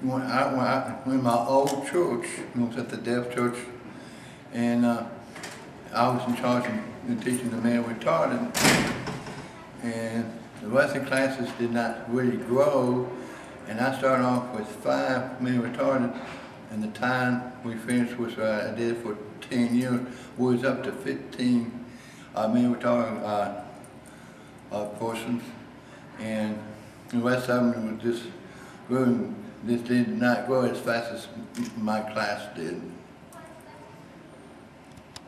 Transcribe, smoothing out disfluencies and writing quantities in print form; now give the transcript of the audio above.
when my old church, I was at the deaf church, and I was in charge of teaching the man retarded, and the lesson classes did not really grow, and I started off with 5 men retarded, and the time we finished was I did for 10 years, was up to 15 men retarded persons, and the rest of them was just growing. This did not grow as fast as my class did.